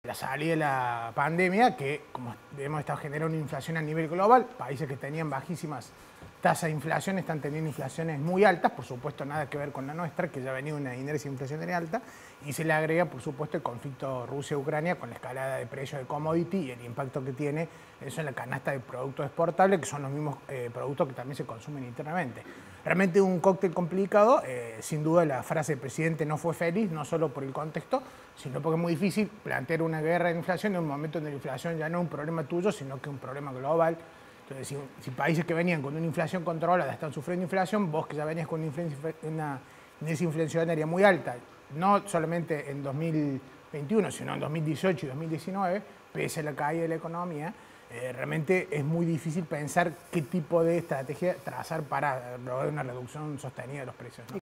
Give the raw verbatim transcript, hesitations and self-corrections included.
la salida de la pandemia, que como hemos estado generando una inflación a nivel global, países que tenían bajísimas tasas de inflación están teniendo inflaciones muy altas, por supuesto nada que ver con la nuestra, que ya venía una inercia inflacionaria alta, y se le agrega, por supuesto, el conflicto Rusia-Ucrania con la escalada de precios de commodity y el impacto que tiene eso en la canasta de productos exportables, que son los mismos eh, productos que también se consumen internamente. Realmente un cóctel complicado, eh, sin duda la frase del presidente no fue feliz, no solo por el contexto, sino porque es muy difícil plantear una guerra de inflación en un momento donde la inflación ya no es un problema tuyo, sino que es un problema global. Entonces, si, si países que venían con una inflación controlada están sufriendo inflación, vos que ya venías con una, una inercia inflacionaria muy alta, no solamente en dos mil veintiuno, sino en dos mil dieciocho y dos mil diecinueve, pese a la caída de la economía, eh, realmente es muy difícil pensar qué tipo de estrategia trazar para lograr una reducción sostenida de los precios, ¿no?